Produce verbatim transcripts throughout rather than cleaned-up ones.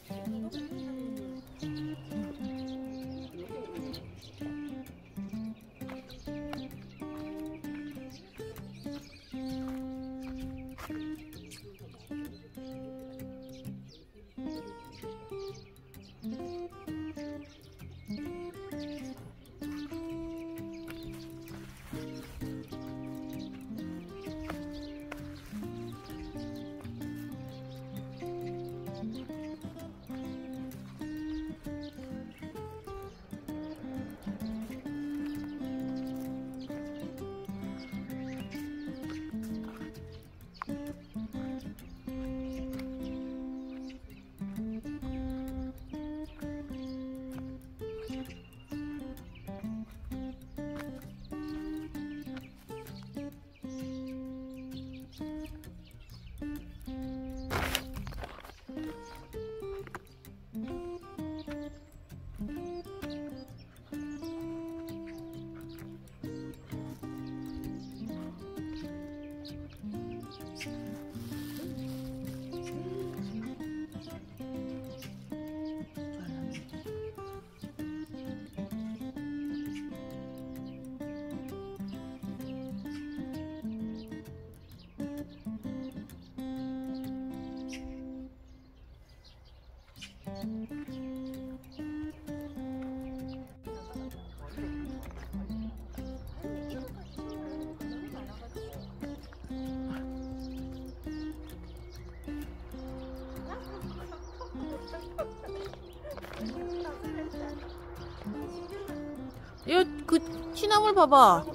야, 그 시나물 봐봐.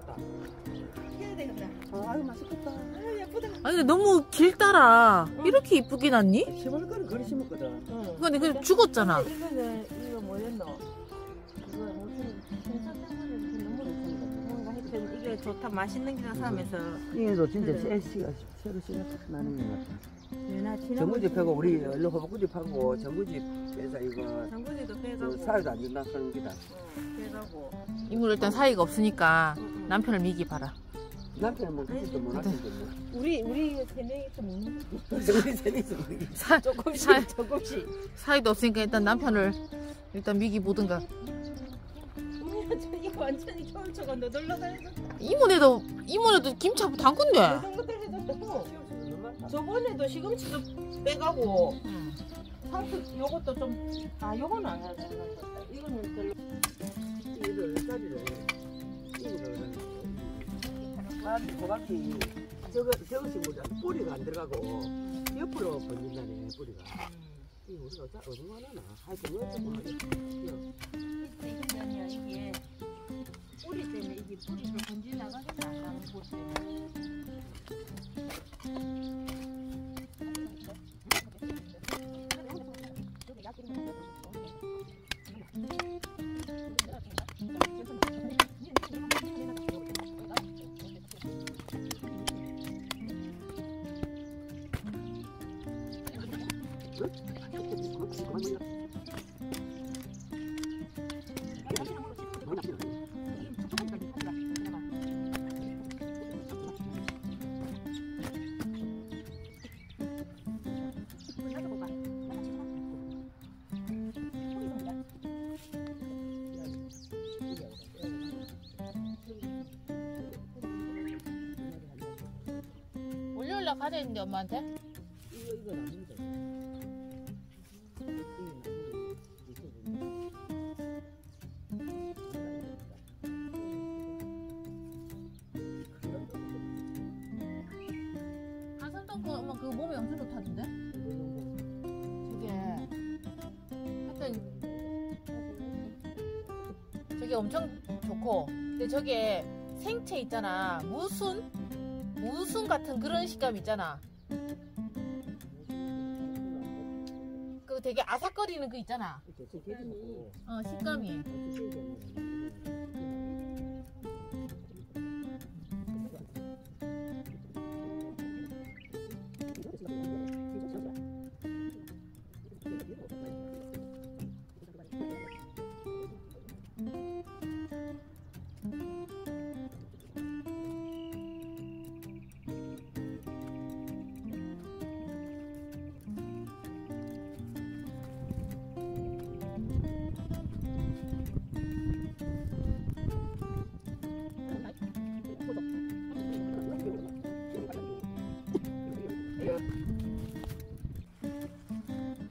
아유 맛있겠다. 아유 예쁘다. 아니 근데 너무 길다라. 어. 이렇게 이쁘게 났니? 심을 거는 그리 심었거든. 응. 근데 그 죽었잖아. 이거는 이거 뭐였노? 이거 무슨 신선한 너무 좋습니다. 하여튼 이게 좋다 맛있는 게 사면서. 이게도 진짜 그래. 씨가 새로 씨가 나는 것 같아. 전구지 패고 우리 얼른 호박구지 파고 전구지 빼서 이거 전구지도 빼가고 살도 안 준다 하는 기다. 빼가고 이물 일단 사이가 없으니까 응, 응. 남편을 미기 봐라. 남편은 뭐 그것도 못 하시는데 뭐. 우리 우리 세 명이서 먹는 거 우리 세 명이서 먹는 거. 사, 조금씩 사, 조금씩. 사이도 없으니까 일단 남편을 일단 미기 보든가. 이거 완전히 겨울처가 너덜너 다녔었다. 이모네도 이모네도 김치 담근데. 그것도 해줬다고. 저번에도 시금치도 빼가고 응. 상추 요것도 좀 아 요거는 안 해야 된다. 이거는 별로. 이거를 짜리를 이거를 호박이 호박이 저거 저것이 뭐냐 뿌리가 안 들어가고 옆으로 번진다네 뿌리가. 이거 우리가 짜 얼마나 하나 하여튼 왜 조금 하겠어. 이게 아니야 이게 뿌리 때문에 이게 뿌리가 번지 나가겠다 안 가는 곳 때문에. 월요일날 가자 했는데 엄마한테? 이거 이거 나는데. 한산동 거 엄마 그거 몸에 엄청 좋다던데? 저게 하여튼 저게 엄청 좋고 근데 저게 생채 있잖아 무순? 무순 같은 그런 식감 있잖아 그 되게 아삭거리는 그 있잖아 어 식감이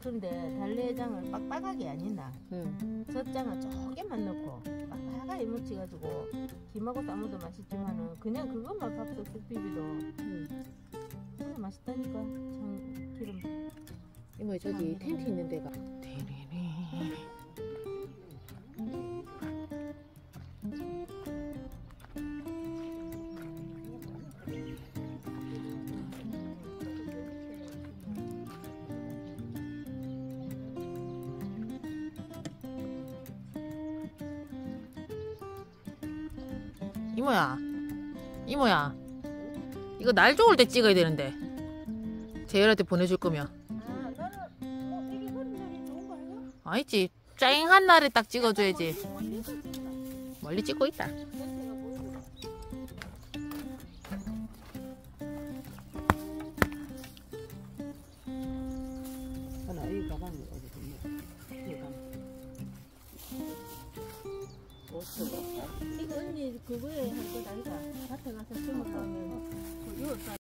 그런데 달래장을 빡빡하게 안 있나? 응. 젖장을 조금만 넣고 빡빡하게 묻혀가지고 김하고 싸먹어도 맛있지만은 그냥 그것만 밥솥 쓱 비비도 응. 진짜 맛있다니까. 참 기름. 이모 저기 아, 텐트 있는 데가. 이모야, 이모야, 이거 날 좋을 때 찍어야 되는데. 재열한테 보내줄 거면. 아, 나는 뭐 이게 흐린 날이 좋은 거 아니야? 아니지, 쨍한 날에 딱 찍어줘야지. 멀리서 찍나? 멀리 찍고 있다. 전체가 보이고. 하나 이 가방이 어디 있냐? 이 가방. 옷을 이거 언니 그거에 할 것 아이가? 밭에 가서 심어 가면